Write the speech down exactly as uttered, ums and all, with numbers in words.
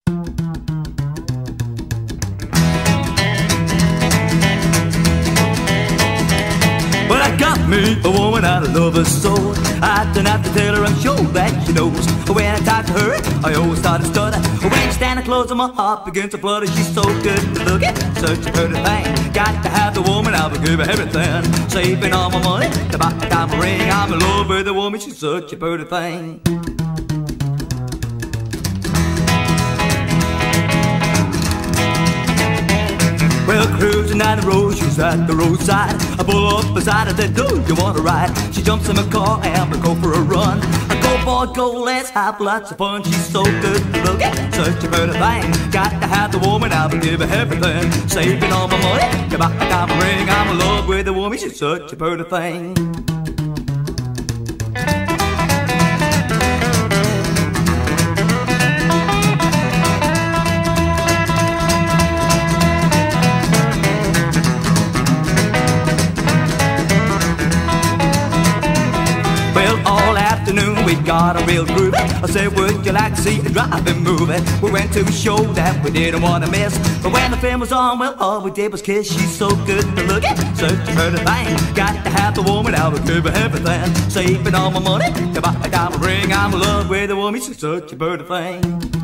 Well, I got me a woman I love her so. I don't have to tell her, I'm sure that she knows. When I talk to her, I always start to stutter. When she standing close, my heart begins to flutter. She's so good to look at, such a pretty thing. Got to have the woman, I will give her everything. Saving all my money to buy a diamond ring. I'm in love with the woman, she's such a pretty thing. Well, cruising down the road, she's at the roadside. I pull up beside her, said, do you want to ride? She jumps in my car and we go for a run. I go for a go, let's have lots of fun. She's so good to look at, such a pretty thing. Got to have the woman, I will give her everything. Saving all my money, to buy a diamond ring. I'm in love with the woman, she's such a pretty thing. All afternoon we got a real groove. I said, would you like to see a driving movie? We went to a show that we didn't want to miss. But when the film was on, well, all we did was kiss. She's so good to look at, such a pretty thing. Got to have the woman, I would give her everything. Saving all my money to buy a diamond ring. I'm in love with the woman, she's such a pretty thing.